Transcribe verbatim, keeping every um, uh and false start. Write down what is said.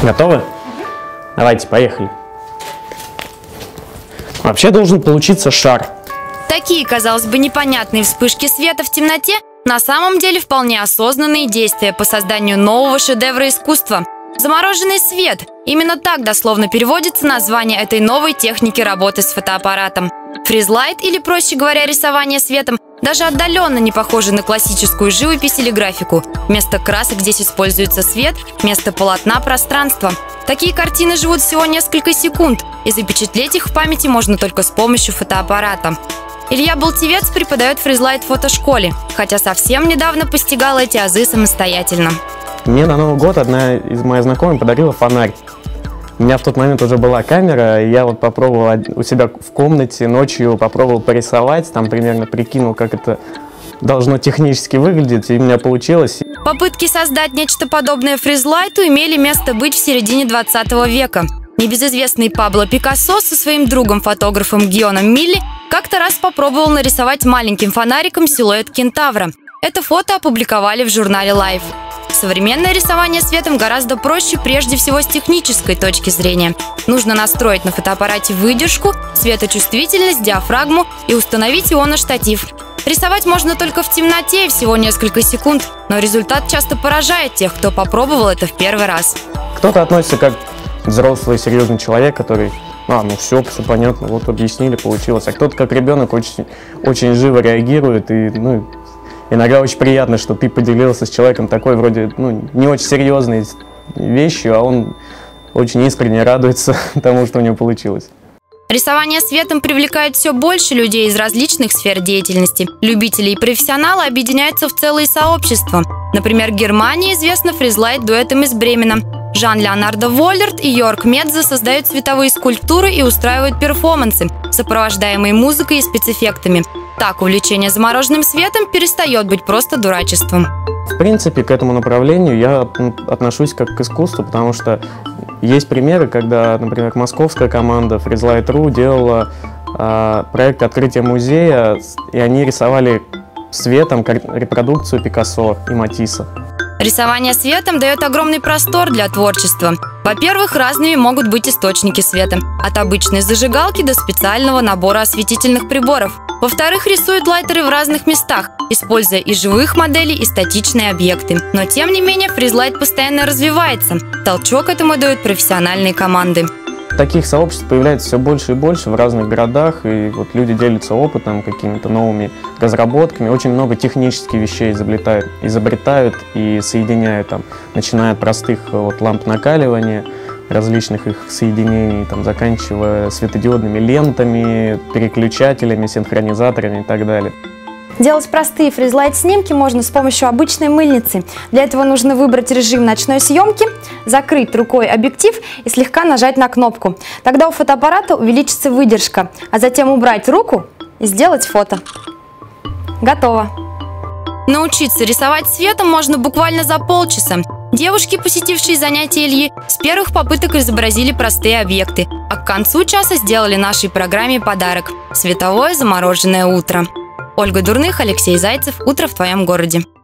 Готовы? Угу. Давайте, поехали. Вообще должен получиться шар. Такие, казалось бы, непонятные вспышки света в темноте на самом деле вполне осознанные действия по созданию нового шедевра искусства. Замороженный свет. Именно так дословно переводится название этой новой техники работы с фотоаппаратом. Фризлайт, или, проще говоря, рисование светом, даже отдаленно не похоже на классическую живопись или графику. Вместо красок здесь используется свет, вместо полотна – пространство. Такие картины живут всего несколько секунд, и запечатлеть их в памяти можно только с помощью фотоаппарата. Илья Болтевец преподает фризлайт в фотошколе, хотя совсем недавно постигал эти азы самостоятельно. Мне на Новый год одна из моих знакомых подарила фонарь. У меня в тот момент уже была камера, и я вот попробовал у себя в комнате ночью попробовал порисовать, там примерно прикинул, как это должно технически выглядеть, и у меня получилось. Попытки создать нечто подобное фризлайту имели место быть в середине двадцатого века. Небезызвестный Пабло Пикассо со своим другом-фотографом Гионом Милли как-то раз попробовал нарисовать маленьким фонариком силуэт кентавра. Это фото опубликовали в журнале Life. Современное рисование светом гораздо проще, прежде всего с технической точки зрения. Нужно настроить на фотоаппарате выдержку, светочувствительность, диафрагму и установить ионоштатив. Рисовать можно только в темноте, всего несколько секунд, но результат часто поражает тех, кто попробовал это в первый раз. Кто-то относится как взрослый, серьезный человек, который, а, ну все, все понятно, вот объяснили, получилось. А кто-то как ребенок очень, очень живо реагирует, и, ну, иногда очень приятно, что ты поделился с человеком такой вроде, ну, не очень серьезной вещью, а он очень искренне радуется тому, что у него получилось. Рисование светом привлекает все больше людей из различных сфер деятельности. Любители и профессионалы объединяются в целые сообщества. Например, в Германии известна фризлайт-дуэтом из Бремена. Жан-Леонардо Воллерт и Йорк Медзе создают световые скульптуры и устраивают перформансы, сопровождаемые музыкой и спецэффектами. Так увлечение замороженным светом перестает быть просто дурачеством. В принципе, к этому направлению я отношусь как к искусству, потому что есть примеры, когда, например, московская команда фризлайт точка ру делала э, проект открытия музея, и они рисовали светом репродукцию Пикассо и Матисса. Рисование светом дает огромный простор для творчества. Во-первых, разными могут быть источники света, от обычной зажигалки до специального набора осветительных приборов. Во-вторых, рисуют лайтеры в разных местах, используя и живых моделей, и статичные объекты. Но тем не менее, фризлайт постоянно развивается. Толчок этому дают профессиональные команды. Таких сообществ появляется все больше и больше в разных городах, и вот люди делятся опытом, какими-то новыми разработками, очень много технических вещей изобретают, изобретают и соединяют, там, начиная от простых вот, ламп накаливания, различных их соединений, там, заканчивая светодиодными лентами, переключателями, синхронизаторами и так далее. Делать простые фризлайт-снимки можно с помощью обычной мыльницы. Для этого нужно выбрать режим ночной съемки, закрыть рукой объектив и слегка нажать на кнопку. Тогда у фотоаппарата увеличится выдержка, а затем убрать руку и сделать фото. Готово! Научиться рисовать светом можно буквально за полчаса. Девушки, посетившие занятия Ильи, с первых попыток изобразили простые объекты, а к концу часа сделали нашей программе подарок – световое замороженное утро. Ольга Дурных, Алексей Зайцев. Утро в твоем городе.